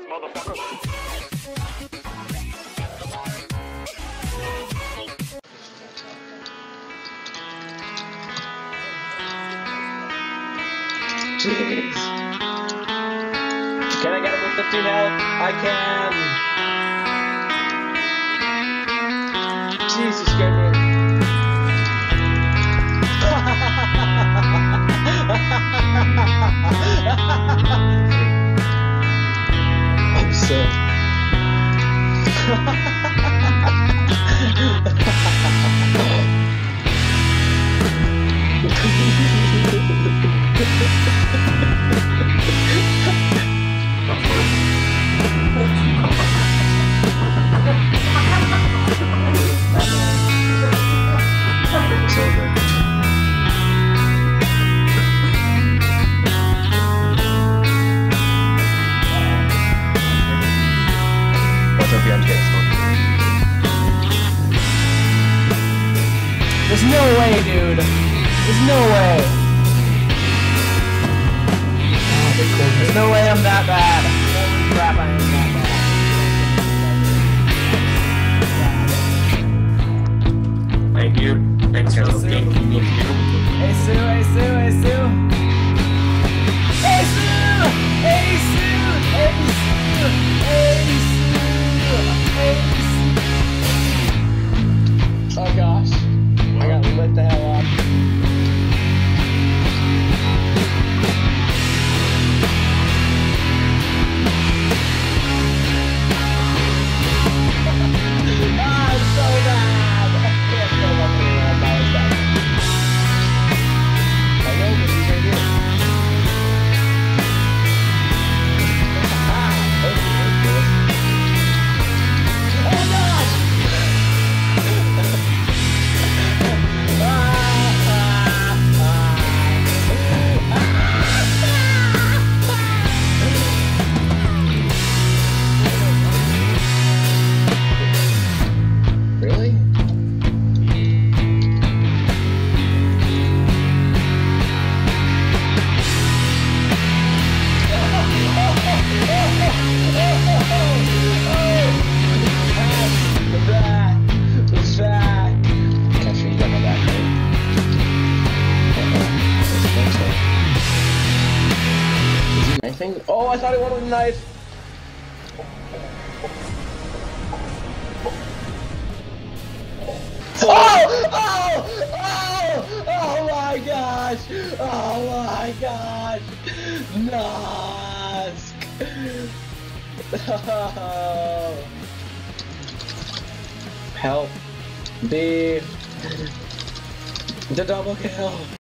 motherfucker. Jeez. Can I get him with 15 health? I can! Jeez, you scared me. I'm so... There's no way, dude. There's no way. There's no way I'm that bad. Holy crap, I am that bad. Thank you. Thanks for the game. Hey Sue, hey Sue, hey Sue. Hey Sue! Hey Sue! Hey Sue! Hey Sue! Hey Sue! Oh gosh. I got lit the hell up. Ah, it's so bad! I can't go up here. That was bad. I know, but he's right here. Ah, oh gosh! Really? Oh, I thought he wanted a knife. Oh! Oh! Oh! Oh my gosh! Oh my gosh! Nosk! Oh. Help! The double kill.